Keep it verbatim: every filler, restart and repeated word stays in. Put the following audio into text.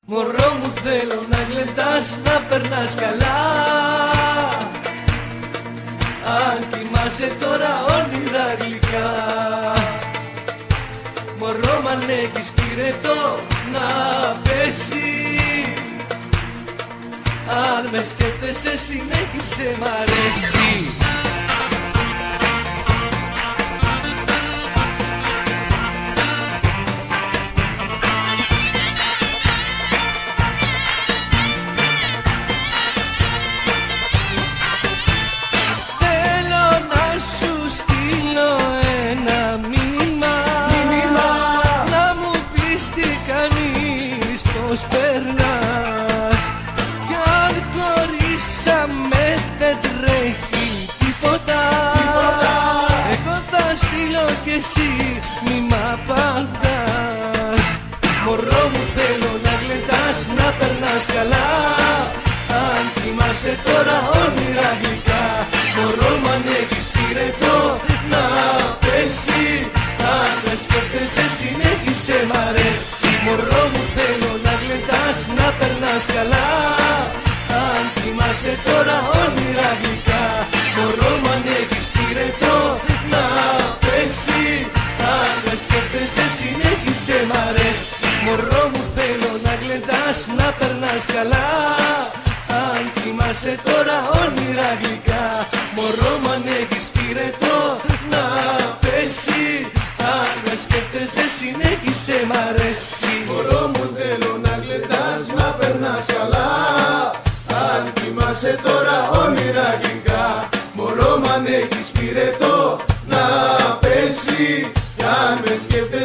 Μωρό μου θέλω να γλεντάς, να περνάς καλά. Αν κοιμάσαι τώρα όνειρα γλυκά. Μωρό μ' αν έχεις πυρετό να πέσει. Αν με σκέφτεσαι συνέχισε μ' αρέσει. Πώς περνάς κι αν χωρίσαμε δεν τρέχει τίποτα, τίποτα. Εγώ θα στείλω κι εσύ μη μ' απαντάς. Μωρό μου θέλω να γλεντάς, να περνάς καλά. Αν κοιμάσαι τώρα όνειρα γλυκά. Μωρό μου αν έχεις πυρετό να πέσει. Αν με σκέφτεσαι συνέχισε μ' αρέσει. Μωρό μου θέλω να γλεντάς, να περνάς καλά. Αν κοιμάσαι τώρα όνειρα γλυκά. Μωρό μου αν έχεις πυρετό να πέσει. Αν με σκέφτεσαι συνέχισε μ' αρέσει. Μωρό μου θέλω να γλεντάς, να περνάς καλά. Αν κοιμάσαι τώρα όνειρα γλυκά. Μωρό μου αν έχεις πυρετό να πέσει. Αν με σκέφτεσαι συνέχισε μ' αρέσει. Μωρό μου θέλω να γλεντάς, να περνάς καλά. Αν κοιμάσαι τώρα όνειρα γλυκά. Μωρό μου αν έχεις πυρετό να πέσει. Κι αν με σκέφτεσαι